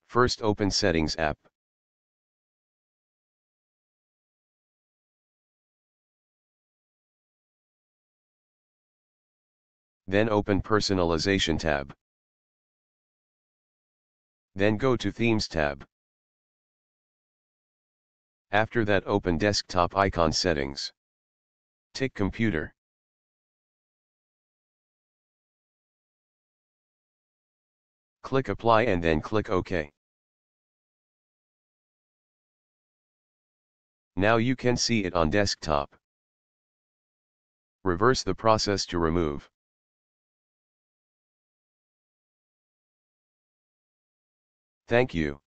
First open Settings app. Then open Personalization tab. Then go to Themes tab. After that open Desktop icon settings. Tick Computer. Click Apply and then click OK. Now you can see it on desktop. Reverse the process to remove. Thank you.